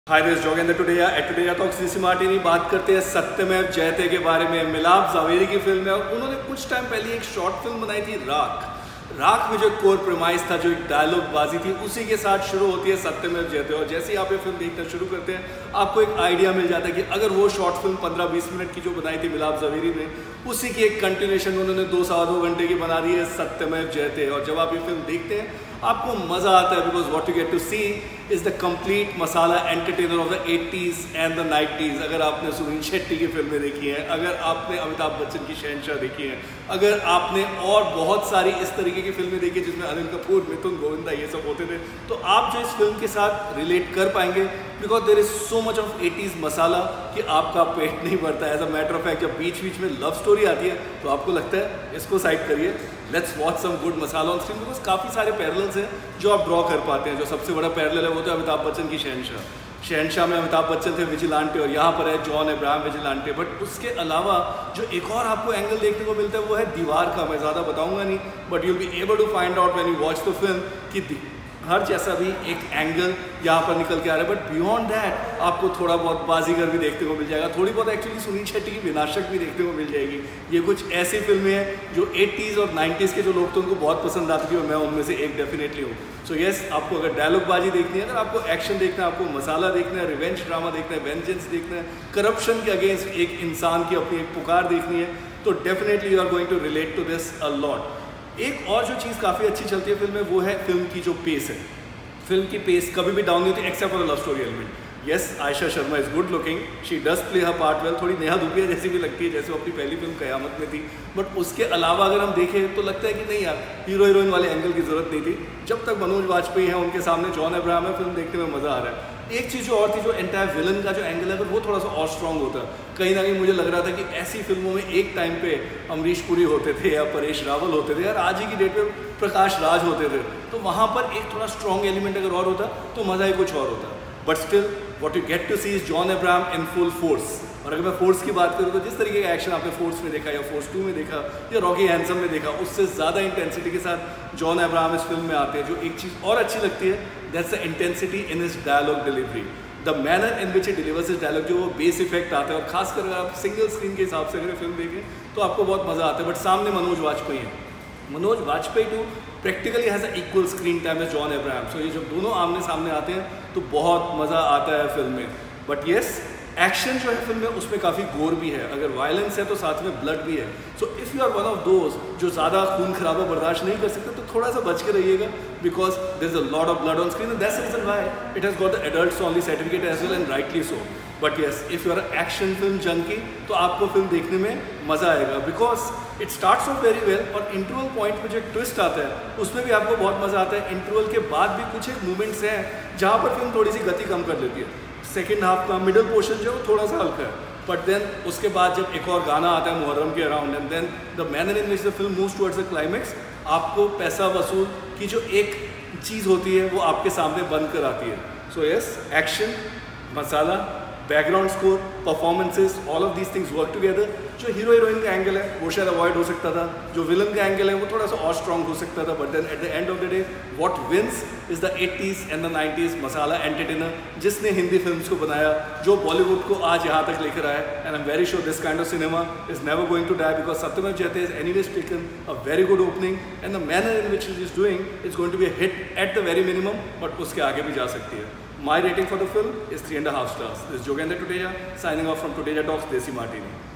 Hi this Jogendra Tuteja at Tuteja talks Desi martini. बात करते हैं सत्यमेव जयते के बारे में। मिलाप जावेरी की फिल्म है और उन्होंने कुछ टाइम पहले एक शॉर्ट फिल्म बनाई थी राख। राख में जो कोर प्रेमाइस था, जो एक डायलॉग बाजी थी, उसी के साथ शुरू होती है सत्यमेव जयते। और जैसे ही आप ये फिल्म देखना शुरू करते हैं आपको एक आइडिया मिल जाता है कि अगर वो शॉर्ट फिल्म 15-20 मिनट की जो बनाई थी मिलाप जावेरी ने, उसी की एक कंटिन्यूशन उन्होंने 2-2.25 घंटे की बना दी है सत्यमेव जयते। और जब आप ये फिल्म देखते हैं आपको मज़ा आता है, because what you get to see is the complete masala entertainer of the 80s and the 90s। अगर आपने सुनील शेट्टी की फिल्में देखी हैं, अगर आपने अमिताभ बच्चन की शहंशाह देखी है, अगर आपने और बहुत सारी इस तरीके की फिल्में देखी जिसमें अनिल कपूर, मिथुन, गोविंदा ये सब होते थे, तो आप जो इस फिल्म के साथ रिलेट कर पाएंगे, because there is so much of 80s masala कि आपका पेट नहीं भरता है। As a matter of fact जब बीच बीच में लव स्टोरी आती है तो आपको लगता है इसको साइड करिए, let's watch some good masala on screen. Because काफ़ी सारे पैरेलल्स हैं जो आप ड्रॉ कर पाते हैं। जो सबसे बड़ा पैरेलल है वो तो अमिताभ बच्चन की शहंशाह। शहंशाह में अमिताभ बच्चन थे विजिलांटे और यहाँ पर है जॉन अब्राहम विजिलांटे। बट उसके अलावा जो एक और आपको एंगल देखने को मिलता है वो है दीवार का। मैं ज़्यादा बताऊँगा नहीं, but you will be able to find out when you watch the film कि हर जैसा भी एक एंगल यहाँ पर निकल के आ रहा है। बट बियॉन्ड दैट आपको थोड़ा बहुत बाजीगर भी देखने को मिल जाएगा, थोड़ी बहुत एक्चुअली सुनील शेट्टी की विनाशक भी देखने को मिल जाएगी। ये कुछ ऐसी फिल्में हैं जो 80s और 90s के जो लोग थे उनको बहुत पसंद आती थी और मैं उनमें से एक डेफिनेटली हूँ। सो येस, आपको अगर डायलॉग बाजी देखनी है, अगर आपको एक्शन देखना है, आपको मसाला देखना है, रिवेंज ड्रामा देखना है, वेंजेंस देखना है, करप्शन के अगेंस्ट एक इंसान की अपनी एक पुकार देखनी है, तो definitely you are going to relate to this a lot. एक और जो चीज़ काफ़ी अच्छी चलती है फिल्म में वो है फिल्म की जो पेस है। फिल्म की पेस कभी भी डाउन नहीं होती except for the love story element. Yes, Aisha Sharma is good looking, she does play her part well. थोड़ी नेहा धूपिया जैसी भी लगती है जैसे वो अपनी पहली फिल्म कयामत में थी। बट उसके अलावा अगर हम देखें तो लगता है कि नहीं यार, हीरो हीरोइन वाले एंगल की ज़रूरत नहीं थी। जब तक मनोज वाजपेयी हैं उनके सामने जॉन अब्राहम है, फिल्म देखने में मज़ा आ रहा है। एक चीज़ जो और थी, जो एंटायर विलन का जो एंगल है, अगर वो थोड़ा सा और स्ट्रॉन्ग होता, कहीं ना कहीं मुझे लग रहा था कि ऐसी फिल्मों में एक टाइम पे अमरीश पुरी होते थे या परेश रावल होते थे, यार आज ही की डेट में प्रकाश राज होते थे, तो वहाँ पर एक थोड़ा स्ट्रॉन्ग एलिमेंट अगर और होता तो मज़ा ही कुछ और होता। But still what you get to see is John Abraham in full force. और अगर मैं फोर्स की बात करूँ तो जिस तरीके का एक्शन आपने फोर्स में देखा या फोर्स 2 में देखा या रॉकी हैंडसम में देखा, उससे ज़्यादा इंटेंसिटी के साथ जॉन अब्राहम इस फिल्म में आते हैं। जो एक चीज़ और अच्छी लगती है, that's the intensity in his dialogue delivery, the manner in which he delivers his dialogue. जो वो बेस इफेक्ट आता है, और खासकर अगर आप सिंगल स्क्रीन के हिसाब से अगर फिल्म देखें तो आपको बहुत मज़ा आता है। बट सामने मनोज वाजपेयी है, Manoj Vajpayee too practically has a equal screen time as John Abraham. So ये जब दोनों आमने सामने आते हैं तो बहुत मज़ा आता है फिल्म में। बट येस, एक्शन जो है फिल्म में उसमें काफ़ी गोर भी है, अगर वायलेंस है तो साथ में ब्लड भी है। So if you are one of those जो ज़्यादा खून खराबा बर्दाश्त नहीं कर सकते तो थोड़ा सा बच के रहिएगा, because there is a lot of blood on screen and that's the reason why it has got the adults only certificate as well, and rightly so. But yes, if you are action film junkie तो आपको film देखने में मज़ा आएगा, because it starts off very well. और interval point पर जो एक ट्विस्ट आता है उसमें भी आपको बहुत मज़ा आता है। इंटरवल के बाद भी कुछ एक मूवमेंट्स हैं जहाँ पर फिल्म थोड़ी सी गति कम कर लेती है। सेकेंड हाफ का मिडिल पोर्शन जो है वो थोड़ा सा हल्का है, बट देन उसके बाद जब एक और गाना आता है मुहर्रम के around, and then the manner in which the film moves towards the climax, आपको पैसा वसूल की जो एक चीज़ होती है वो आपके सामने बंद कर आती है। So yes, action, masala, background score, performances, all of these things work together. जो हीरो हीरोइन का एंगल है वो शायद अवॉइड हो सकता था, जो विलन का एंगल है वो थोड़ा सा और स्ट्रॉन्ग हो सकता था, but then at the end of the day what wins is the 80s and the 90s masala entertainer, जिसने हिंदी फिल्म्स को बनाया, जो बॉलीवुड को आज यहाँ तक लेकर आया। And I am very sure this kind of cinema is never going to die, because Satyamev Jayate is anyways taken a very good opening, and the manner in which is doing is going to be a hit at the very minimum, but उसके आगे भी जा सकती है। My rating for the film is 3.5 stars. This is Jogendra Tuteja signing off from Tuteja Talks Desi Martini.